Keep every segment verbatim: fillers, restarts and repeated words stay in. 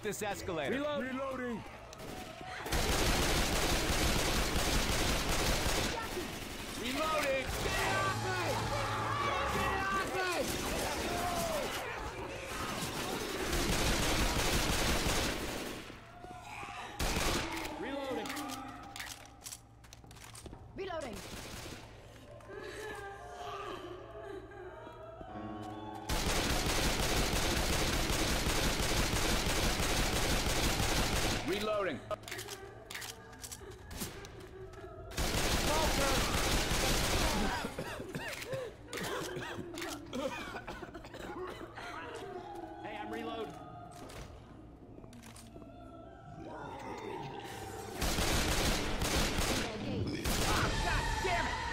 this escalator. Reload. Reloading. Reloading! Get off me! Get off me! Reloading. Reloading. Reloading. Hey, I'm reloading. God damn it!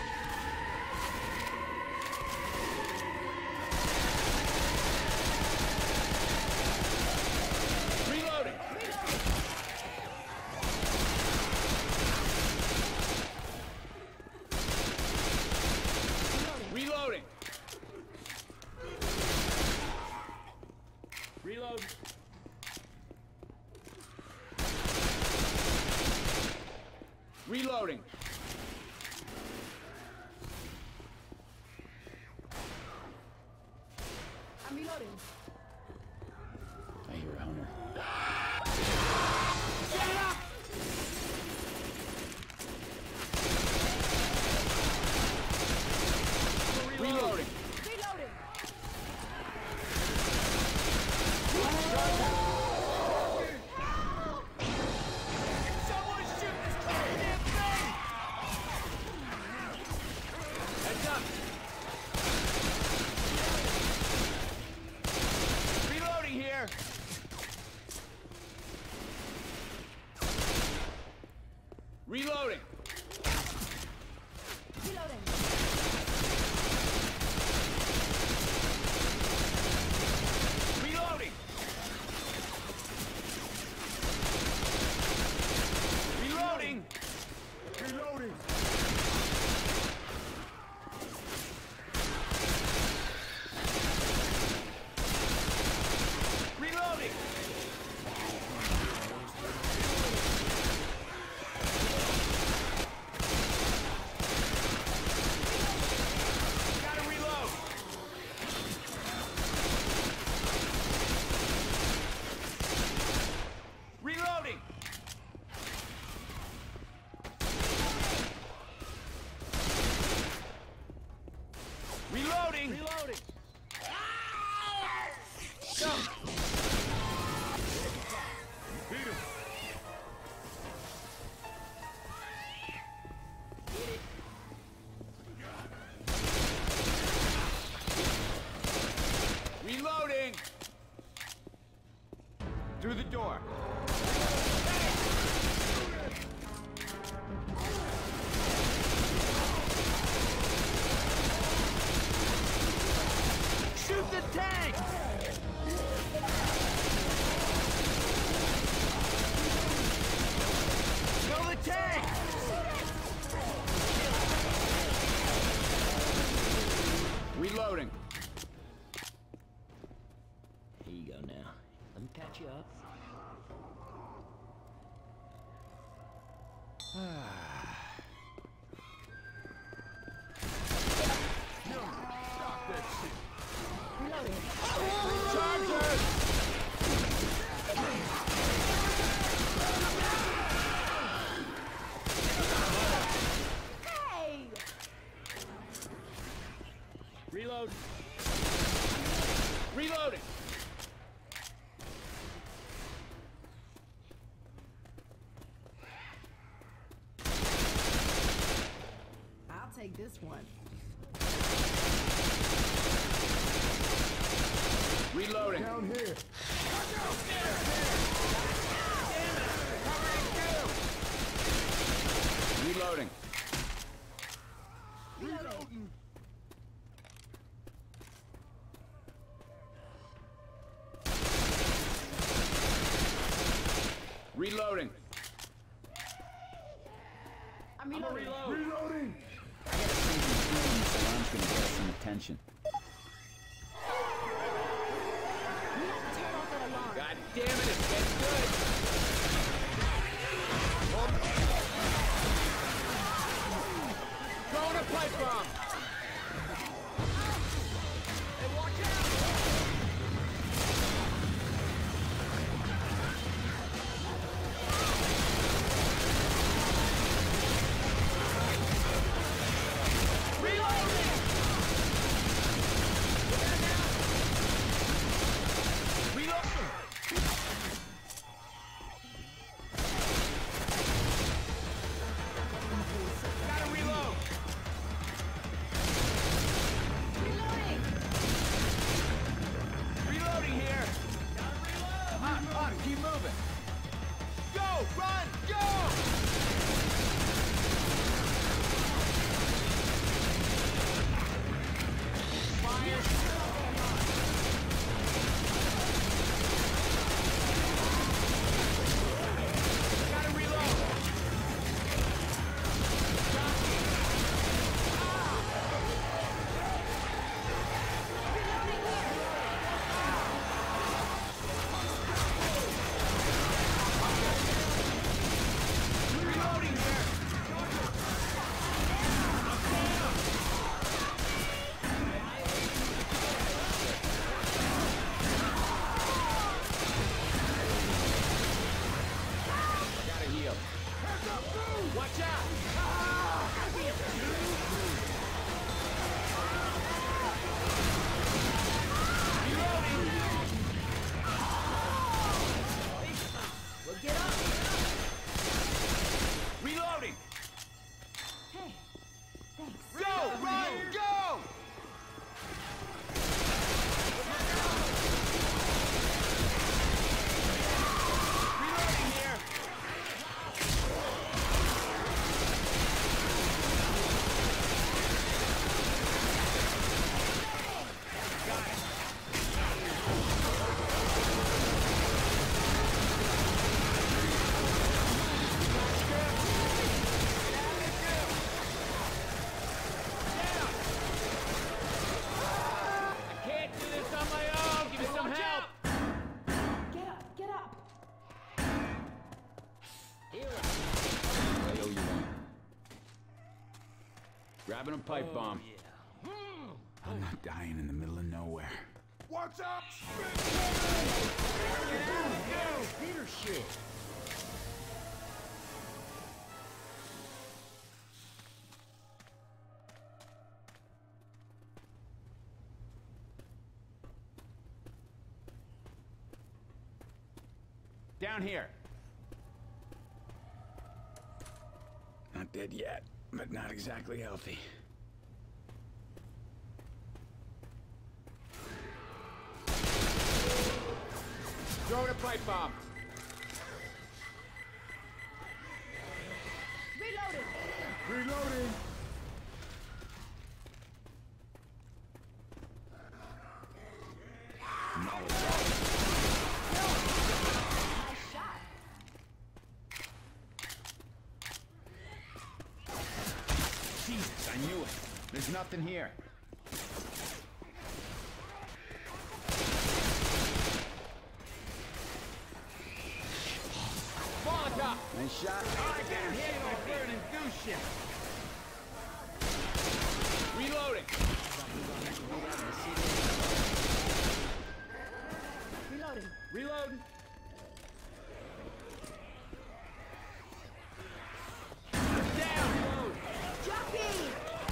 Reloading! Reloading! Reload. Reloading! I'm reloading. I hear a hunter. Reloading! Reloading. Someone shoot this goddamn thing! Heads up! Reloading here! Reloading! Reloading. Reloading! Reloading! Reloading. Reloading! Gotta reload! Reloading! Reloading! Reloading. Go! Beat him. Reloading! Through the door. Shoot the tank! Kill the tank! Reloading. Here you go now. Let me patch you up. Reloading. Chargers! Hey! Reload. Reloading! I'll take this one. Reloading! Down here. Reloading! Reloading. Reloading! I'm reloading. Reload. Reloading. Alarm's gonna get some attention. We have to turn off that alarm. God damn it, it's getting good! pipe bomb! Hey, watch out! Reloading! Reloading! Gotta reload! Reloading! Reloading here! Gotta reload! On, on, keep moving! Go! Run! Go! Fire! Gotta reload! Reloading here! Gotta heal. Watch out! Reloading! Well, get up! Reloading! Hey, thanks. Go! Run! Go! Reloading here! Got it! I can't do this on my own! Give me some help! Get up, get up. I owe you one. Grabbing a pipe bomb. I'm not dying in the middle of nowhere. What's up, Peter shit. Down here. Not dead yet, but not exactly healthy. Throwing a pipe bomb. Reloading! Reloading! Nice shot. Jesus, I knew it. There's nothing here. Molotov! Nice shot. I got hit by burning goose shit. Reloading. Reloading. Reloading. Down. Jockey!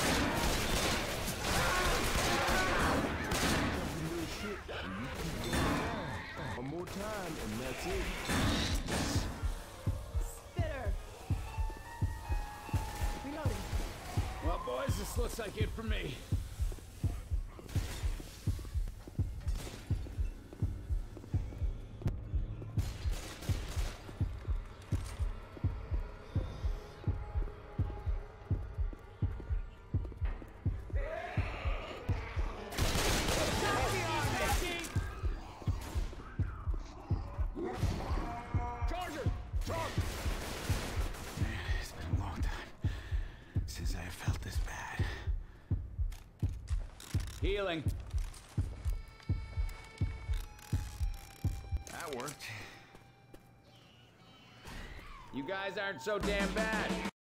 One more time, and that's it. Spitter! Reloading. Well, boys, this looks like it for me. Charger! Charger! It's been a long time since I have felt this bad. Healing. That worked. You guys aren't so damn bad.